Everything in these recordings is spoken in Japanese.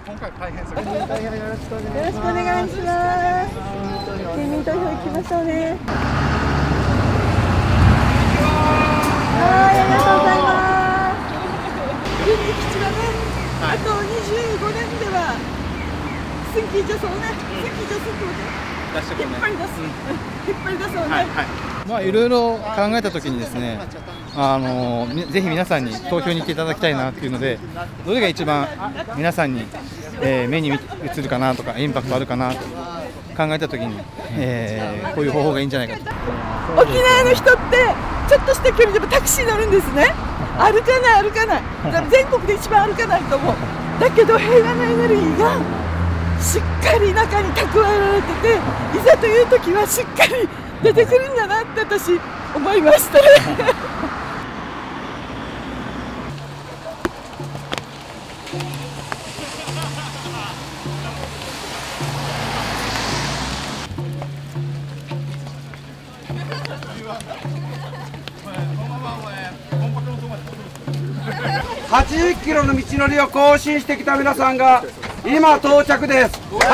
今回大変です。 よろしくお願いします。県民投票行きましょうね。はい、ありがとうございます。軍事基地はね、あと25年では戦機助走ね、戦機助走で引っ張り出す、引っ張り出そうね。 まあいろいろ考えたときにですね、ぜひ皆さんに投票に行っていただきたいなっていうので、どれが一番皆さんに、目に映るかなとかインパクトあるかなと考えたときに、こういう方法がいいんじゃないかと。 沖縄の人ってちょっとした距離でもタクシー乗るんですね。歩かない全国で一番歩かないと思う。だけど平和のエネルギーがしっかり中に蓄えられてて、いざという時はしっかり出てくるんだなって私思いましたね。 80キロの道のりを更新してきた皆さんが今到着です。道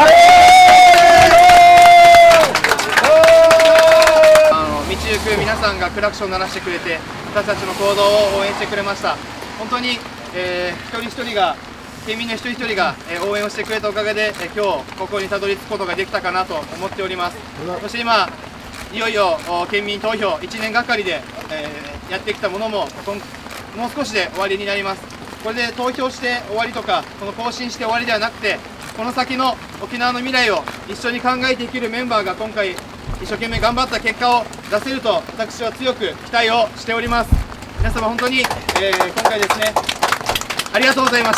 行く皆さんがクラクション鳴らしてくれて、私たちの行動を応援してくれました。本当に、一人一人が、県民の一人一人が、応援をしてくれたおかげで、今日ここにたどり着くことができたかなと思っております。そして今いよいよ県民投票1年がかりで、やってきたものももう少しで終わりになります。これで投票して終わりとか、この更新して終わりではなくて、この先の沖縄の未来を一緒に考えていけるメンバーが今回一生懸命頑張った結果を出せると私は強く期待をしております。皆様本当に、今回ですね、ありがとうございました。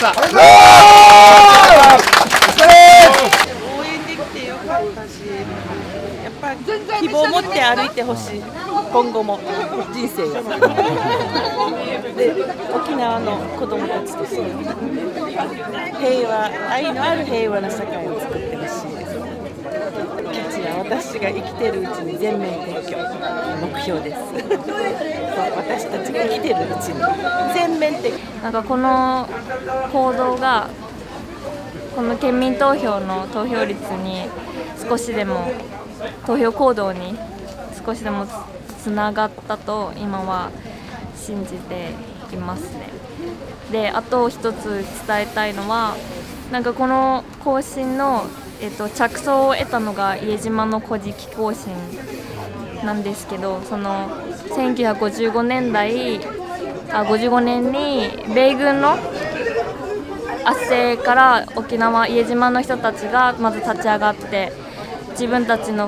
応援できてよかったし、やっぱり希望を持って歩いてほしい。今後も人生をで、沖縄の子供たちとして平和、愛のある平和な社会を作ってほしいです。基地は私が生きてるうちに全面撤去目標です。私たちが生きてるうちに全面撤去。 なんかこの行動がこの県民投票の投票率に少しでも投票行動に少しでもつながったと今は信じていますね。で、あと一つ伝えたいのは、なんかこの行進の、着想を得たのが伊江島の古事記行進なんですけど、その1955年に米軍の圧政から沖縄伊江島の人たちがまず立ち上がって、自分たちの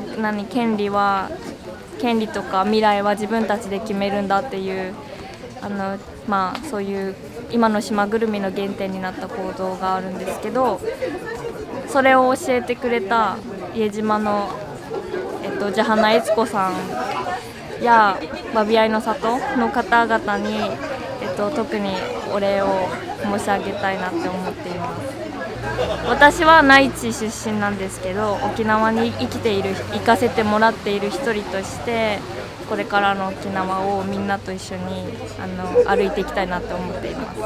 権利とか未来は自分たちで決めるんだっていうそういう今の島ぐるみの原点になった行動があるんですけど、それを教えてくれた伊江島の、ジャハナ悦子さんやバビアイの里の方々に、特にお礼を申し上げたいなって思っています。私は内地出身なんですけど、沖縄に生かせてもらっている一人として、これからの沖縄をみんなと一緒に歩いていきたいなって思っています。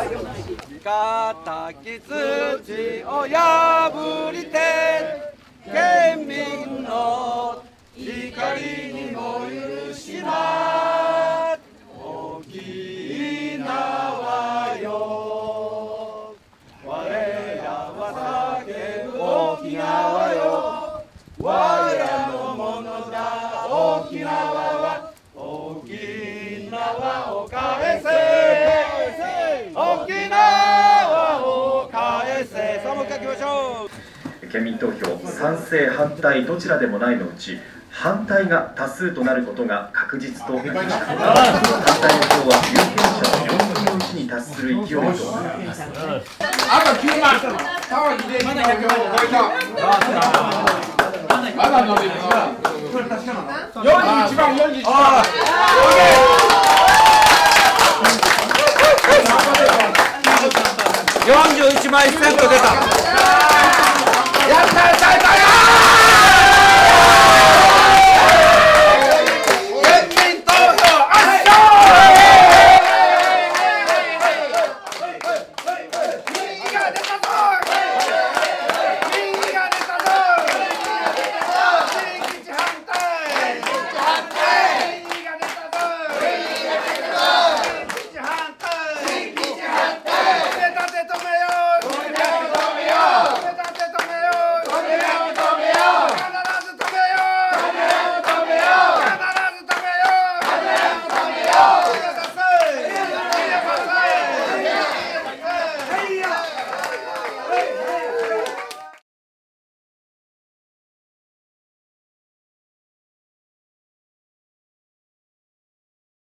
敵筋を破りて県民の光にも許しま沖縄よ、我らは叫ぶ沖縄よ、我らのものだ沖縄は、沖縄を返せ、沖縄を返せ。さあもう一回いきましょう。 県民投票賛成反対どちらでもないのうち反対が多数となることが確実となりました。反対の票は有権者の4分の1に達する勢いとなっています。 あと9万、沢木で200万を超えた。まだ伸びるな。41番、41番。 41万1000と出た。やったやったやった。